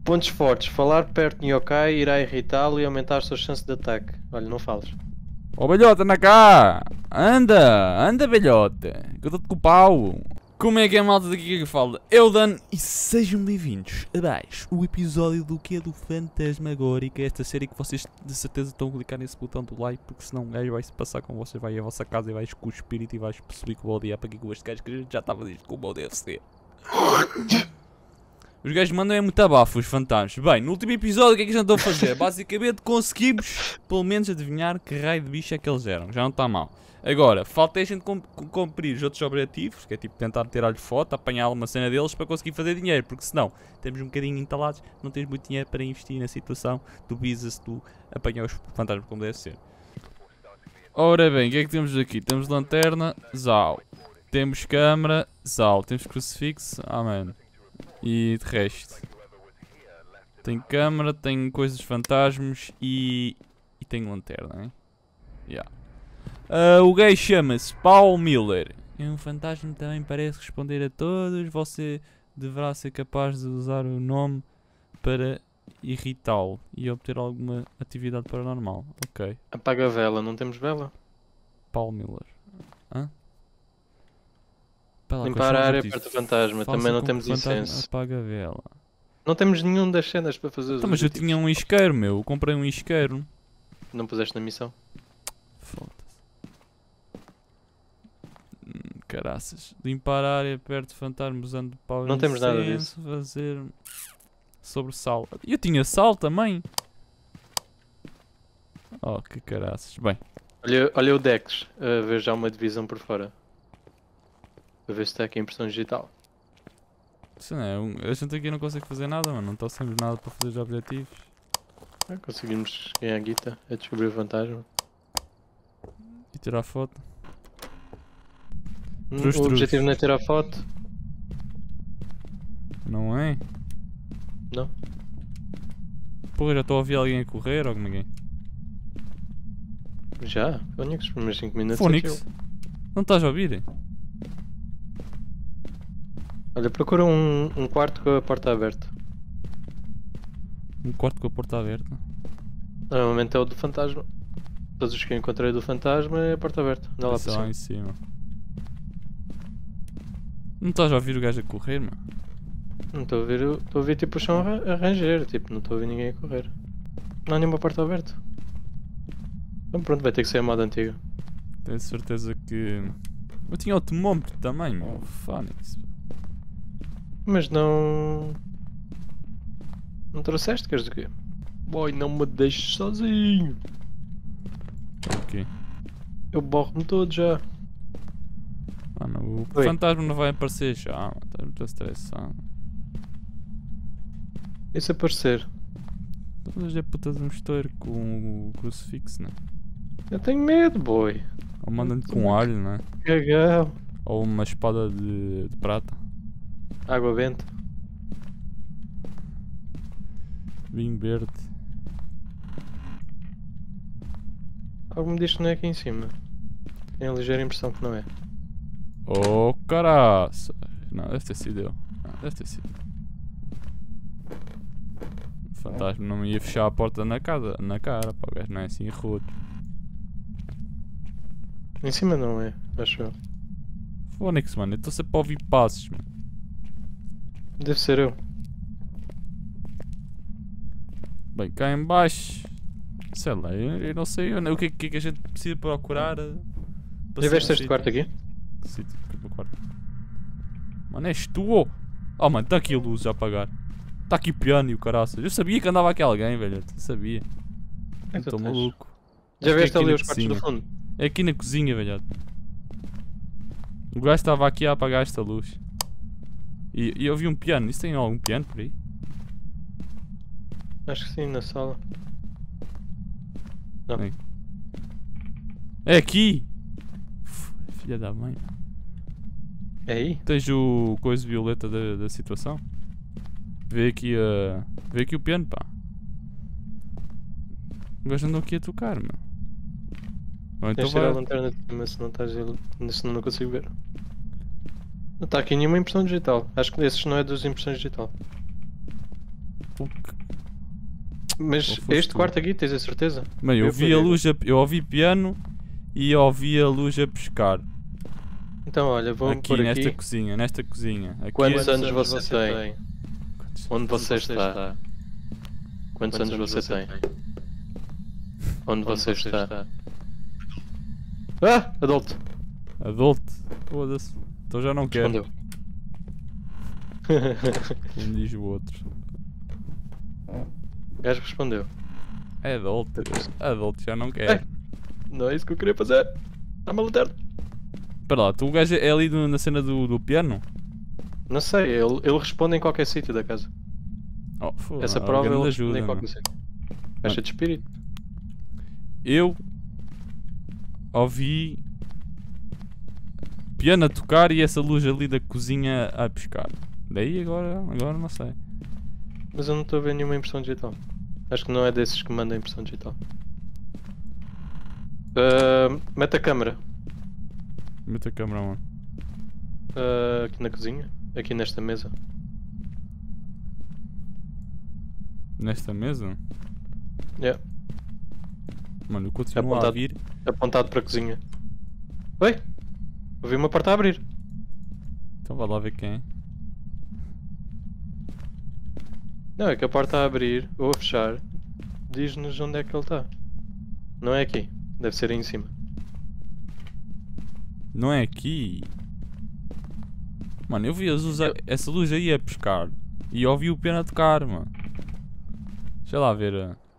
Pontos fortes. Falar perto de yokai irá irritá-lo e aumentar a sua chance de ataque. Olha, não fales. Ó velhote, anda cá! Anda velhote! Que eu dou-te com o pau! Como é que é, malta, daqui que fala? Eu, Dan, e sejam bem-vindos abaixo o episódio do que é do Fantasmagórica, esta série que vocês de certeza estão a clicar nesse botão do like, porque senão um gajo vai se passar com vocês, vai à vossa casa e vais com o espírito e vais perceber que o balde é para aqui com este gajo que a gente já estava a dizer que o balde deve ser. Os gajos mandam é muito abafo, os fantasmas. Bem, no último episódio o que é que a gente andou a fazer? Basicamente conseguimos, pelo menos, adivinhar que raio de bicho é que eles eram, já não está mal. Agora, falta a gente cumprir os outros objetivos, que é tipo tentar tirar-lhe foto, apanhar uma cena deles para conseguir fazer dinheiro, porque senão temos um bocadinho entalados, não tens muito dinheiro para investir na situação do business, do apanhar os fantasmas como deve ser. Ora bem, o que é que temos aqui? Temos lanterna, zau. Temos câmara, zau. Temos crucifixo, amém. E de resto, tem câmara, tem coisas fantasmas e tem lanterna, hein? Yeah. O gajo chama-se Paul Miller. É um fantasma que também parece responder a todos. Você deverá ser capaz de usar o nome para irritá-lo e obter alguma atividade paranormal. Ok. Apaga a vela. Não temos vela? Paul Miller. Hã? Limpar a área perto do fantasma. Também não temos incenso. Apaga a vela. Não temos nenhum das cenas para fazer os Mas eu tinha um isqueiro, meu. Eu comprei um isqueiro. Não puseste na missão? Foda-se. Caraças. Limpar a área perto de fantasma usando pau. Não temos nada disso. Fazer sobre sal. Eu tinha sal também. Oh, que caraças. Bem. Olha o Dex. A ver já uma divisão por fora. Para ver se está aqui a impressão digital. Isso não é, a gente aqui não consegue fazer nada, mano. Não trouxemos nada para fazer os objetivos. Conseguimos ganhar a guita a descobrir o fantasma. E tirar foto. O objetivo não é tirar foto. Não é? Não. Porra, já estou a ouvir alguém a correr ou ninguém? Já? Fónix, os primeiros 5 minutos. Fónix? Não estás a ouvir? Olha, procura um quarto com a porta aberta. Um quarto com a porta aberta? Normalmente é o do fantasma. Todos os que eu encontrei do fantasma é a porta aberta. Dá lá para lá em cima. Não estás a ouvir o gajo a correr, mano? Não estou a ouvir, estou a ouvir tipo o chão a ranger, tipo, não estou a ouvir ninguém a correr. Não há nenhuma porta aberta. Então pronto, vai ter que ser a moda antiga. Tenho certeza que... Eu tinha o termómetro também, meu. Fónix. Mas não... Não trouxeste, queres o quê? Boy, não me deixes sozinho. Ok. Eu borro-me todo já. Mano, o fantasma não vai aparecer já, mano. Estás muito estressado. E se aparecer? Todas é puta de um estouro com o crucifixo, né? Eu tenho medo, boy. Ou manda-lhe com alho, né? Cagão. Ou uma espada de prata. Água benta. Vinho verde. Algo me diz que não é aqui em cima. Tenho a ligeira impressão que não é. Oh, caraça! Não, deve ter sido eu. Não, deve ter sido. O fantasma não me ia fechar a porta na cara, pá, o gajo não é assim rude. Em cima não é, acho eu. Fónix, mano, eu estou sempre a ouvir passos, mano. Deve ser eu. Bem, cá em baixo, sei lá, eu não sei o que é que a gente precisa procurar. Já veste este quarto aqui? Que sítio? Que quarto? Mano, és tu? Oh mano, está aqui a luz a apagar. Está aqui piano e o caraças. Eu sabia que andava aqui alguém, velho. Eu sabia. Estou maluco. Já veste ali os quartos do fundo? É aqui na cozinha, velho. O gajo estava aqui a apagar esta luz. E eu vi um piano. Isso tem algum piano por aí? Acho que sim, na sala. Não. É aqui! Filha da mãe. É aí? Tens o coisa violeta da situação? Vê aqui o piano, pá. O gajo andou aqui a tocar, meu. Ou então tens de tirar a lanterna de cima, senão não consigo ver. Não está aqui nenhuma impressão digital. Acho que desses não é das impressões digital. Mas Ou foste este tu? quarto aqui, tens a certeza? Mano, eu vi a apaguei. luz eu ouvi piano e ouvi a luz a pescar. Então olha, vou-me Aqui, pôr nesta aqui. cozinha, nesta cozinha. Aqui Quantos é... anos você tem? Quantos- Onde você está? Quantos anos você tem? Onde você está? Ah! Adulto! Adulto. Foda-se. Então já não quero. Respondeu. Como diz o outro. O gajo respondeu. É adulto. Adulto já não quero. Não é isso que eu queria fazer. Dá-me a lanterna. Espera lá, tu o gajo é ali na cena do piano? Não sei, ele responde em qualquer sítio da casa. Oh, foda, Essa prova ele grande responde em ajuda, qualquer meu. sítio. Caixa de espírito. Eu ouvi piano a tocar e essa luz ali da cozinha a pescar. Daí agora não sei. Mas eu não estou a ver nenhuma impressão digital. Acho que não é desses que manda impressão digital. Mete a câmera. Mete a câmera, mano. Aqui na cozinha. Aqui nesta mesa. Nesta mesa? Yeah. Mano, eu continuo a Apontado. vir. Apontado para a cozinha. Oi? Ouvi uma porta a abrir. Então vai lá ver quem é. Não, é que a porta a abrir ou a fechar diz-nos onde é que ele está. Não é aqui. Deve ser aí em cima. Não é aqui. Mano, eu vi essa luz aí a pescar. E ouvi o piano a tocar, mano. Deixa lá ver.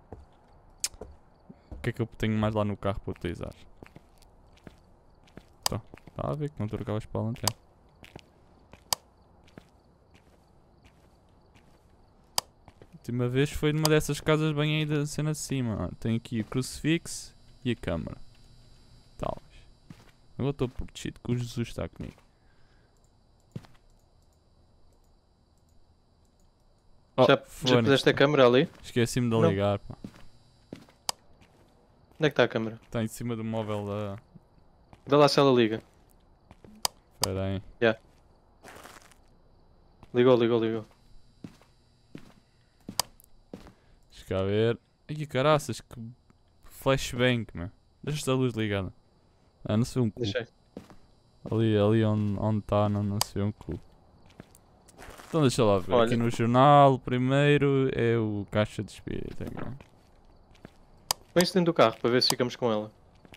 O que é que eu tenho mais lá no carro para utilizar? Tá a ver que não trocavas para a lanterna. A última vez foi numa dessas casas bem aí da cena de cima. Mano. Tem aqui o crucifixo e a câmara. Talvez. Agora estou protegido que o Jesus está comigo. Oh, Já fone. puseste a câmera ali? Esqueci-me de Não. ligar, pá. Onde é que está a câmera? Está em cima do móvel da... Vê lá se ela liga. Espera aí. Ligou. Deixa cá ver. Ai, caraças, que flashbang, meu. Deixa a luz ligada. Ah, não se vê um cu. Deixei. Ali onde está, não se vê um cu. Então deixa lá ver. Olha. Aqui no jornal, primeiro é o caixa de espírito. Aqui. Põe-se dentro do carro para ver se ficamos com ela.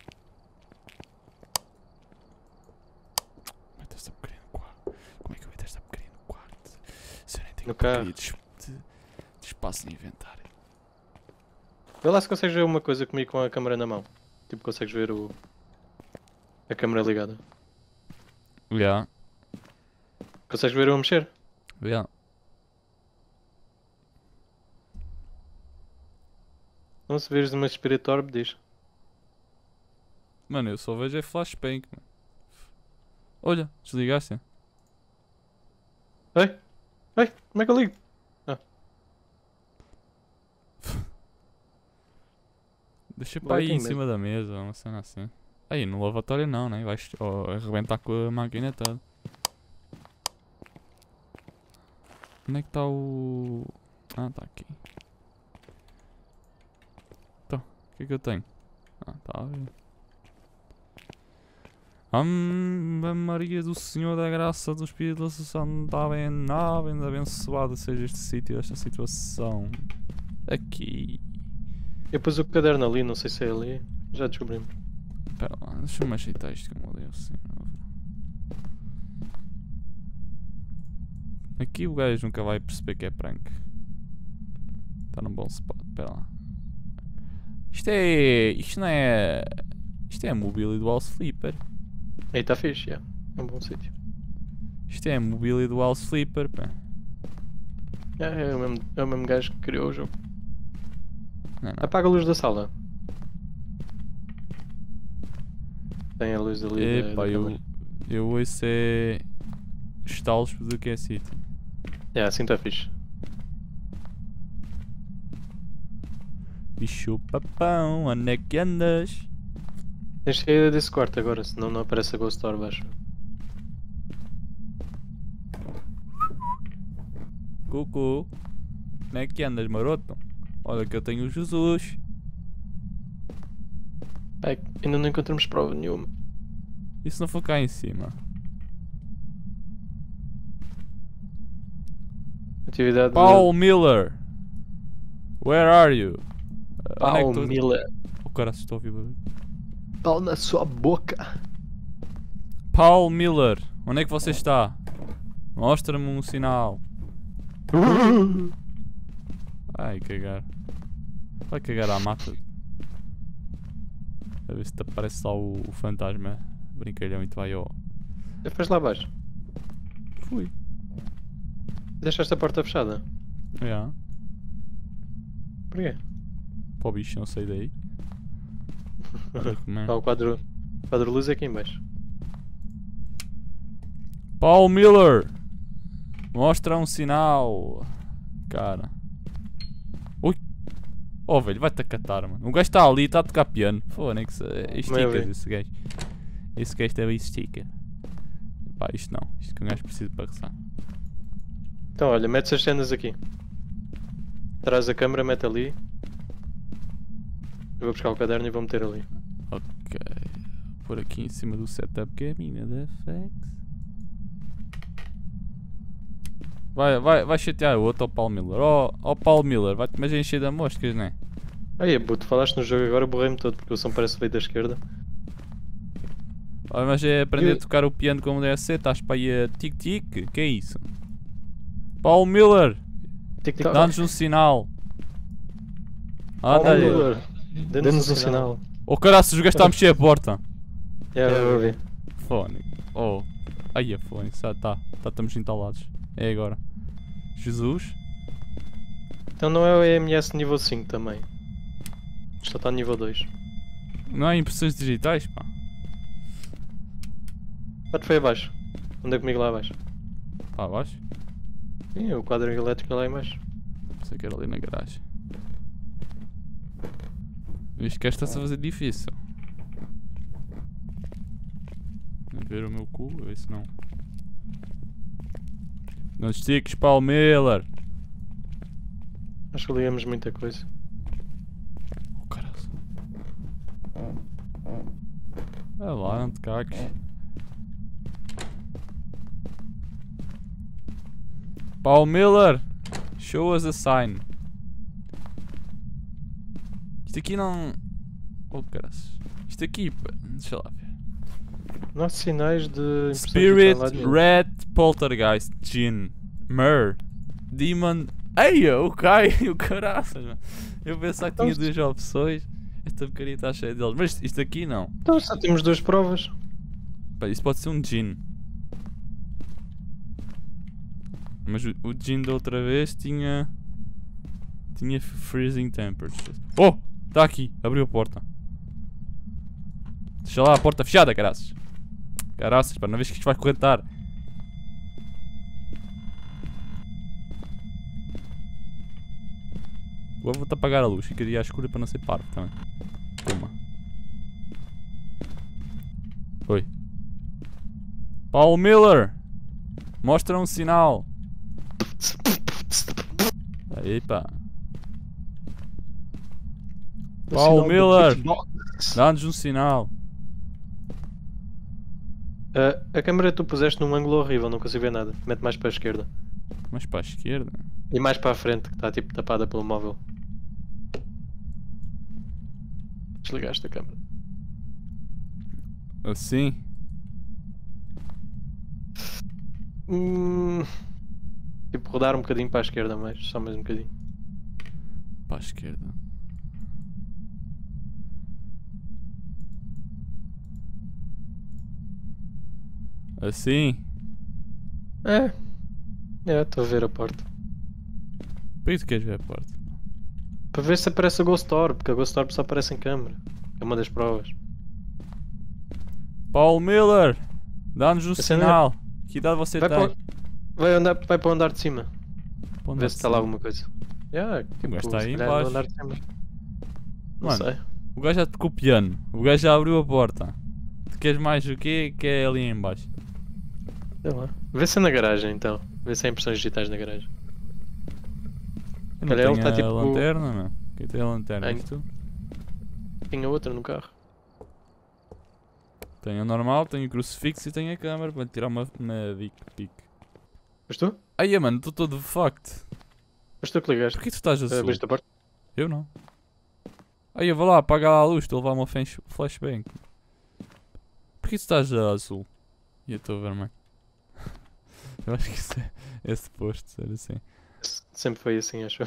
Mete esta porcaria no quarto. Como é que eu meto esta porcaria no quarto? Se eu nem tenho No carro. porcaria de espaço no inventário. Vê lá se consegues ver uma coisa comigo com a câmera na mão. Tipo, consegues ver a câmera ligada. Já. Consegues ver eu a mexer? Já. Não se vês uma Spirit Orb, diz. Mano, eu só vejo é flashbang, mano. Olha, desligaste. Ei, como é que eu ligo? Deixa para Vai, aí tem em mesmo. cima da mesa, uma cena assim. Aí no lavatório não, né? Vais arrebentar com a máquina toda. Onde é que está o... Ah, está aqui. Então, o que é que eu tenho? Ah, está a ver. Ave Maria do Senhor da Graça do Espírito Santo, bem abençoado seja este sítio, esta situação. Aqui. Eu pus o caderno ali, não sei se é ali. Já descobrimos. Espera lá, deixa-me ajeitar isto que eu Deus Senhor. Aqui o gajo nunca vai perceber que é prank. Está num bom spot, espera lá. Isto não é... Isto é a mobília do House Flipper. Aí está fixe, é um bom sítio. Isto é a mobília do House Flipper, pá. É o mesmo gajo que criou o jogo. Não, não. Apaga a luz da sala. Tem a luz ali Epá, da eu câmara. ouço é... estalos do que é sítio. Assim está fixe. Bicho papão, onde é que andas? Tens que sair desse quarto agora, senão não aparece a Ghost Orb abaixo. Cucu. Como é que andas, maroto? Olha que eu tenho o Jesus. Ai, ainda não encontramos prova nenhuma. Isso não foi cá em cima. Atividade Paul Miller. Where are you? Onde é que Paul tu- Miller. O cara se estou a ouvir barulho. Pau na sua boca. Paul Miller. Onde é que você está? Mostra-me um sinal. Ai, cagar. Vai cagar à mata. A ver se te aparece lá o fantasma. Brincalhão e tu vai ao... Já foste lá abaixo. Fui. Deixaste a porta fechada. Já. Porquê? Para o bicho não sair daí. Olha como é. O quadro luz é aqui em baixo. Paul Miller. Mostra um sinal. Cara. Ui. Oh velho, vai-te a catar, mano. O gajo está ali, está a tocar piano. Foda-se, estica esse gajo. Esse gajo também estica. Pá, isto não. Isto que um gajo precisa para rezar. Então olha, mete as cenas aqui. Traz a câmera, mete ali. Eu vou buscar o caderno e vou meter ali. Ok. Por aqui em cima do setup gaming da FX. Vai chatear o outro ao Paul Miller. Oh Paul Miller, vai-te mais encher de moscas, não é? Aí, tu falaste no jogo agora, borrei-me todo porque o som parece feito da esquerda. Olha, mas é aprender a tocar o piano como deve ser. Estás para aí a tic-tic? Que é isso? Paul Miller, Tic-tac. dá-nos um sinal. Paul Anda aí. Miller, dê-nos um sinal. Oh caraças, o gajo está a mexer a porta. Eu ouvi. Fone. Oh. Aí a fone. Estamos entalados. É agora. Jesus. Então não é o EMS nível 5 também. Só está nível 2. Não há impressões digitais, pá. Bate foi abaixo. Anda comigo lá abaixo. Para abaixo? Sim, o quadro elétrico é lá em baixo. Pensei que era ali na garagem. Isto que está-se a fazer difícil. A ver o meu cu, a ver se não. Não estiques, Paul Miller. Acho que ligamos muita coisa. Oh caralho. É lá, não te cagues. Paul Miller, show us a sign. Isto aqui não... Oh caralho. Isto aqui, pá, deixa lá ver. Não há sinais de impressão Spirit, digital lá nenhum. Red, Poltergeist, Jinn, Myrrh, Demon... Ei, o caraças, mano. Eu pensava que tinha Então, duas opções. Esta porcaria está cheia deles. Mas isto aqui não. Então só temos duas provas. Pá, isso pode ser um Jinn. Mas o Jinn da outra vez tinha... Tinha freezing temperatures. Oh! Está aqui. Abriu a porta. Deixa lá a porta fechada, caraças. Caraças, pá. Não vês que isto vai correntar. Agora vou-te apagar a luz. Ficaria à escura para não ser parvo também. Toma. Oi. Paul Miller. Mostra um sinal. Aí pá. O Paul sinal do Miller. Xbox. Dá-nos um sinal. A câmera tu puseste num ângulo horrível, não consigo ver nada. Mete mais para a esquerda. Mas para a esquerda. E mais para a frente, que está tipo tapada pelo móvel. Desligaste a câmera. Assim. Tipo, rodar um bocadinho para a esquerda, mais, só mais um bocadinho. Para a esquerda. Assim. Estou a ver a porta. Por que tu queres ver a porta? Para ver se aparece a Ghost Orb, porque a Ghost Orb só aparece em câmera. É uma das provas. Paul Miller. Dá-nos um Essa não é- sinal. Que idade você Vai tem? vai para o andar de cima. Para onde Ver é se que está lá sim? alguma coisa. Tipo, gajo está aí se calhar embaixo. no andar de cima. Não Mano. sei. O gajo já tocou o piano. O gajo já abriu a porta. Tu queres mais o quê? Que é ali em baixo. Sei lá. Vê se é na garagem então. Vê se há impressões digitais na garagem. Eu não Calhar ele tenho tá, tipo, a lanterna, meu. Quem tem a lanterna? Ai. És tu? Tinha outra no carro. Tenho a normal, tenho o crucifixo e tenho a câmera para tirar uma dick pic. Mas tu? Ai, mano, estou todo fucked. Mas tu que ligaste? Porquê tu estás azul? Abriste a porta? Eu não. Aí eu vou lá, apaga lá a luz, estou a levar uma flashbang. Porquê tu estás azul? E eu estou vermelho. Eu acho que isso é suposto ser assim. Sempre foi assim, acho eu.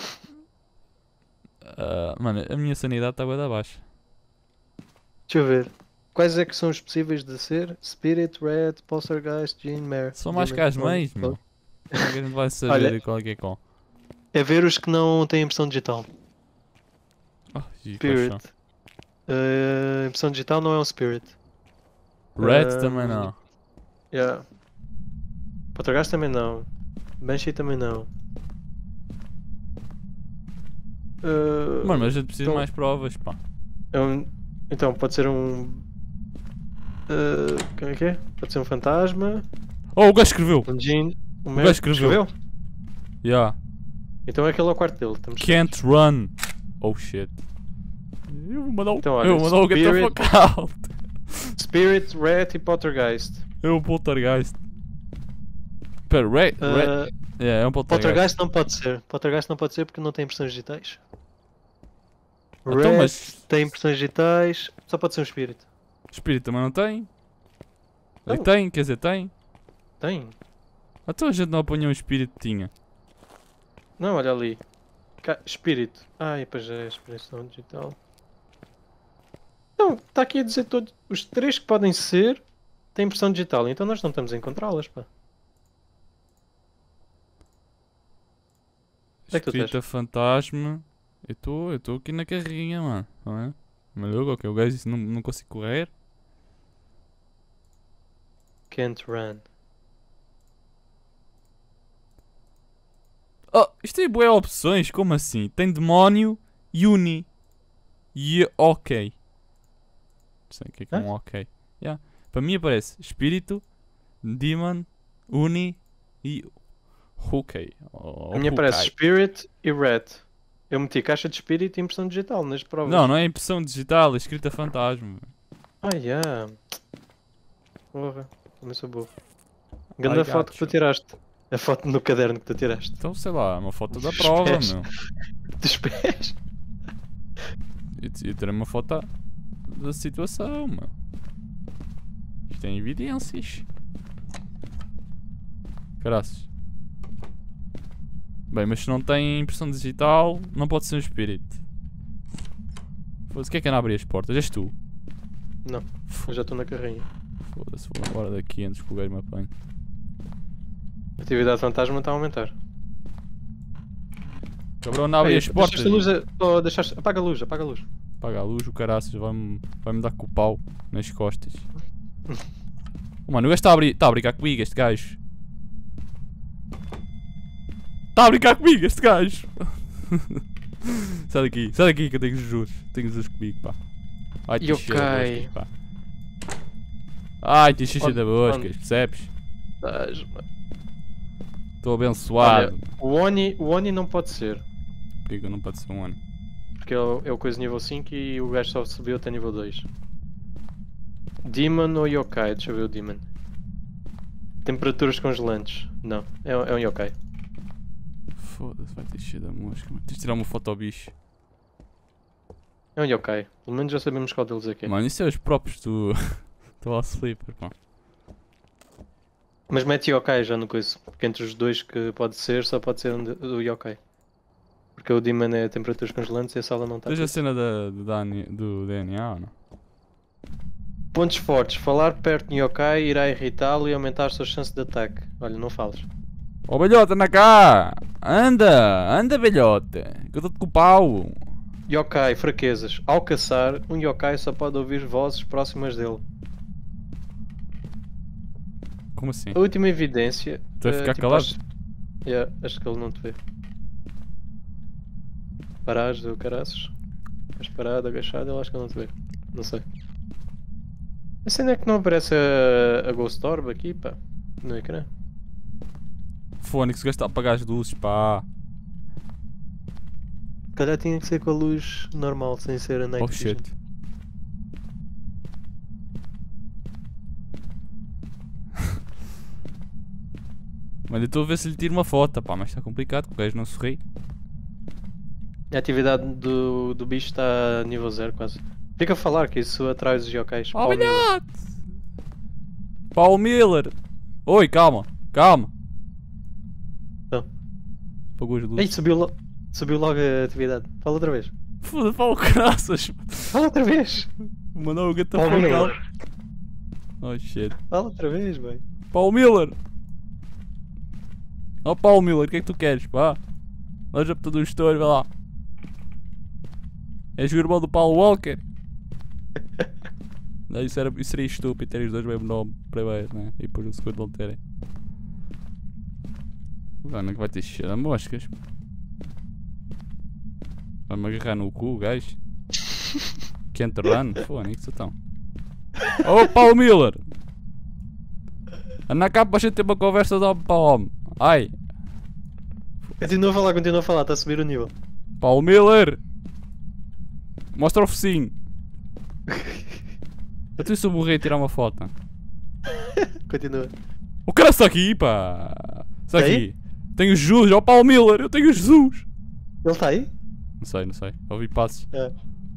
Mano, a minha sanidade está bem da baixa. Deixa eu ver. Quais é que são os possíveis de ser? Spirit, Red, Poltergeist, Jean, Mare. São mais que as mães, meu. Como é que a gente vai saber Olha, qual é que é qual? É ver os que não têm impressão digital. Oh, e quais são? Spirit. Impressão digital não é um Spirit. Red também não. Yeah. Poltergeist também não. Banshee também não. Mano, mas a gente precisa de então- mais provas, pá. Então pode ser um. Como é que é? Pode ser um fantasma. Oh, o gajo escreveu! Um Jean. Um gajo escreveu. Yeah. Então aquele é o quarto dele. Estamos Can't run! Oh shit. Eu vou mandar o. Então, olha, eu vou mandar o get the Spirit- fuck out! Spirit, Rat e Poltergeist. É um poltergeist. Espera, Red. É um poltergeist. Poltergeist não pode ser. Poltergeist não pode ser porque não tem impressões digitais. Então, Rat mas- tem impressões digitais. Só pode ser um espírito. Espírito também não tem? Não. Tem, quer dizer, tem. Tem. Então a gente não apanhou um espírito que tinha. Não, olha ali. Espírito. Ai, pois é, expressão digital. Não, está aqui a dizer todos. Os três que podem ser têm impressão digital, então nós não estamos a encontrá-las, pá. Onde é que tu Espírito fantasma. Eu estou aqui na carrinha, mano. Não é? Maluco, ok, o gajo disse não consigo correr. Can't run. Oh, isto tem boas opções, como assim? Tem demónio, uni e ok. Não sei o que é um ok. Yeah. Para mim aparece espírito, demon, uni e ok. A minha parece Spirit e Rat. Eu meti caixa de espírito e impressão digital nas provas. Não, não é impressão digital, é escrita fantasma. Ah, yeah. Porra, também sou burro. Grande I foto que tu gotcha. tiraste. A foto no caderno que tu tiraste. Então sei lá, é uma foto da Dos prova, pés. meu. Dos pés. Eu tirei uma foto da situação, meu. Isto tem evidências. Caraças. Bem, mas se não tem impressão digital, não pode ser um espírito. Foda-se, quem é que anda a abrir as portas? És tu? Não, eu já estou na carrinha. Foda-se, vou embora daqui antes que o gajo me apanhe. A atividade fantasma está a aumentar. Cabrão, anda a abrir Ei, as portas. deixaste a luz deixaste... Apaga a luz, apaga a luz. Apaga a luz, o caraças vai-me dar com o pau nas costas. Oh, mano, o gajo está a brincar comigo, este gajo. Está a brincar comigo, este gajo. Sai daqui que eu tenho Jesus. Tenho Jesus comigo, pá. Ai, te encher da Yokai. boscas, pá. Ai, te encher da Onde? boscas, percebes? Estás, mano. Estou abençoado. Olha, o Oni não pode ser. Porquê que não pode ser um ano? Porque é o coisa nível 5 e o gajo só subiu até nível 2. Demon ou Yokai? Deixa eu ver o Demon. Temperaturas congelantes. Não, é um Yokai. Foda-se, vai ter encher da mosca. Mano. Tens de tirar uma foto ao bicho. É um Yokai. Pelo menos já sabemos qual deles é que é. Mano, isso é os próprios do All Sleeper, pá. Mas mete Yokai já no coisa. Porque entre os dois que pode ser, só pode ser o Yokai. Porque o Demon é temperaturas congelantes e a sala não está. Tens a cena do DNA ou não? Pontos fortes. Falar perto de Yokai irá irritá-lo e aumentar as suas chances de ataque. Olha, não fales. Ó velhota, anda cá! Anda velhota! Que eu dou-te com o pau! Yokai, fraquezas. Ao caçar, um Yokai só pode ouvir vozes próximas dele. Como assim? A última evidência. Tu vai ficar tipo, calado? acho que ele não te vê. Parares do caraças. Estás parado, agachado, ele acho que ele não te vê. Não sei. A cena é que não aparece a Ghost Orb aqui, pá. No ecrã. Fónix, o gajo está a apagar as luzes, pá! calhar tinha que ser com a luz normal, sem ser a night Oh vision. shit. Mas eu estou a ver se lhe tiro uma foto, pá, mas está complicado, porque o gajo não sorri. A atividade do bicho está a nível 0 quase. Fica a falar que isso atrai os yokais. Oh, bilhete! Paul Miller! Oi, calma, calma. Então. Apagou as Ei, luzes. subiu logo a atividade. Fala outra vez. Foda-se, Paulo, graças. Fala outra vez. Mandou o gato Paul focal. Miller. Oh shit. Fala outra vez, bem. Paul Miller! Oh Paul Miller, o que é que tu queres, pá? Loja para todo o história, vai lá. És o irmão do Paul Walker? Não, isso seria estúpido ter os dois mesmo nome primeiro, né? E depois o segundo não terem. Mano, que vai ter cheiro a moscas. Vai-me agarrar no cu, o gajo. Can't run? Fónix, então. Oh Paul Miller! Anda cá para a gente ter uma conversa de homem para homem. Ai! Continua a falar, está a subir o nível. Paul Miller! Mostra o focinho! Eu tenho se eu morrer e tirar uma foto. Continua. O cara está aqui, pá! Está Tem? aqui! Tenho Jesus! Ó Paul Miller! Eu tenho Jesus! Ele está aí? Não sei, não sei. Ouvi passos. É.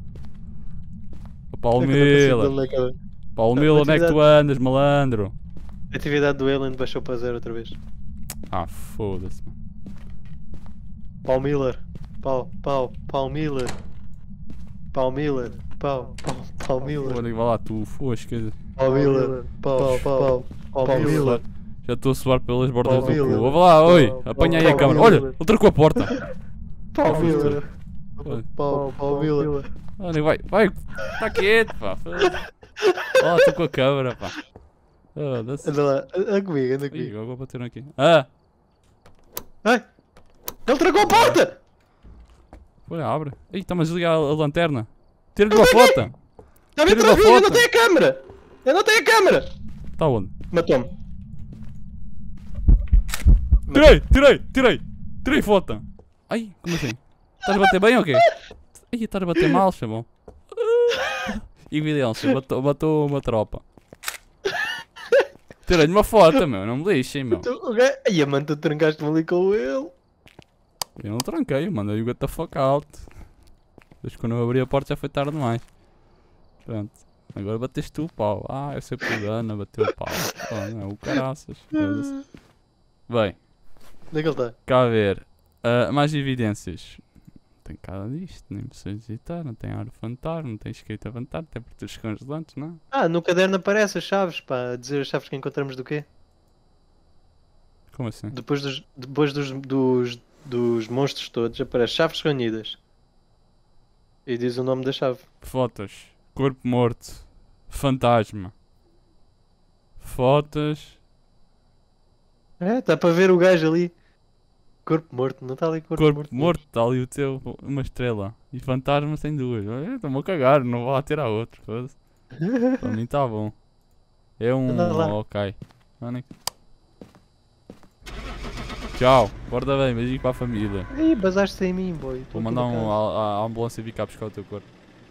Ó Paul É que eu não consigo Miller! ver na cara. Paul Miller, onde é que tu andas, malandro? A atividade do Alien baixou para 0 outra vez. Ah, foda-se. Paul Miller. Paul Miller. Paul Miller. Paul Miller. Vai lá tu, fosca. Paul Miller. Paul Miller. Já estou a suar pelas bordas Paul do cu. Miller. Ouve lá, oi! Paul Apanha aí a câmera. Miller. Olha! Ele trocou a porta! Paul Miller. Olha. Paul Miller. Olha, vai! Está quieto, pá! Olha, estou com a câmera, pá! Foda-se. Anda lá, anda comigo, anda Ih, comigo. agora vou bater aqui. Ah! Ai! Ele trocou a porta! Olha, abre. Ih, está-me a desligar a lanterna. Tira-lhe uma foto! Já me Tira uma atrás, eu não foto. tenho a câmera! Eu não tenho a câmera! Está onde? Matou-me. Tirei foto! Ai, como assim? Estás a bater bem ou quê? Ai, estás a bater mal, chamou. Evidência, matou uma tropa. Tirei-lhe uma foto, meu, não me lixem, meu. Ai, mano, tu trancaste-me ali com ele. Eu não tranquei, eu mandei o get the fuck out. Desde quando eu abri a porta já foi tarde demais. Pronto. Agora bateste tu o pau. Ah, eu sei por Ana, bateu o pau. Oh, não, o caraças. Foda-se. Bem, Onde é que ele está? cá a ver. Mais evidências. Não tem cara disto, nem precisa digitar, não tem ar fantasma, não tem escrita fantasma, até por teus congelantes, não? Ah, no caderno aparece as chaves, pá. A dizer as chaves que encontramos do quê? Como assim? Depois dos monstros todos, aparece chaves reunidas. E diz o nome da chave. Fotos. Corpo morto. Fantasma. Fotos. É, está para ver o gajo ali. Corpo morto, não está ali corpo, Corpo morto, está ali o teu, uma estrela. E fantasma tem duas. Estou-me a cagar, não vou lá ter a outro. Foda-se. Para mim está bom. É um. Anda lá. Ok. Olha. Tchau. Borda bem, beijinho para a família. Ih, basaste em mim, boy. Vou mandar a ambulância vir cá buscar o teu corpo.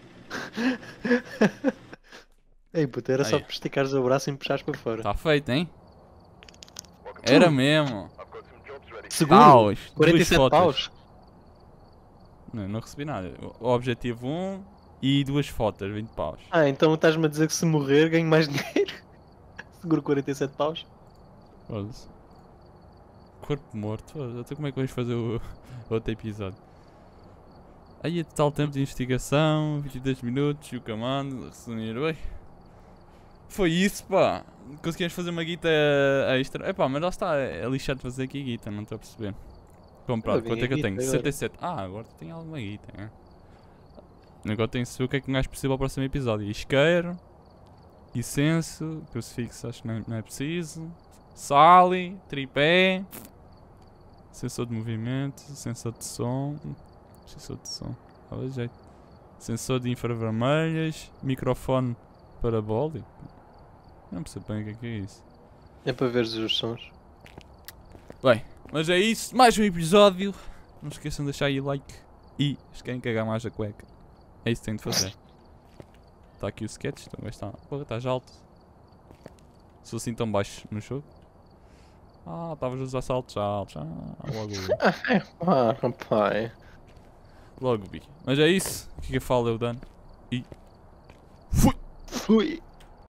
Ei, puta, era só Aí. por esticares o braço e me puxares para fora. Está feito, hein? Era mesmo. Seguro! Paus. 47 duas fotos. paus! Não recebi nada. O objetivo 1 e duas fotos, 20 paus. Ah, então estás-me a dizer que se morrer ganho mais dinheiro? Seguro 47 paus? Foda-se. Corpo morto. Foda-se. Até como é que vamos fazer o outro episódio? Aí é total tempo de investigação, 22 minutos, e o comando, resumir, oi. Foi isso, pá. Conseguimos fazer uma guita extra. Epá, mas lá está, é lixado fazer aqui guita, não estou a perceber. Comprado, Eu quanto é que eu ganhei tenho? guita agora. 67. Ah, agora tenho alguma guita, né? Agora tenho que saber o que é que um gajo precisa para o próximo episódio. Isqueiro, incenso, crucifixo acho que não é preciso. Sali, tripé, sensor de movimento, sensor de som. Sensor de som, dá jeito. Sensor de infravermelhas, microfone parabólico. Não percebo bem o que é isso. É para ver os sons. Bem, mas é isso. Mais um episódio. Não se esqueçam de deixar aí like E eles querem cagar mais a cueca. É isso que tem de fazer. Está aqui o sketch, então vai estar. Porra, estás alto. Sou assim tão baixo no jogo. Ah, estavas nos assaltos altos. Logo vi. Ah, rapaz. Logo vi. Mas é isso. O que é que fala eu dano? E. Fui! Fui.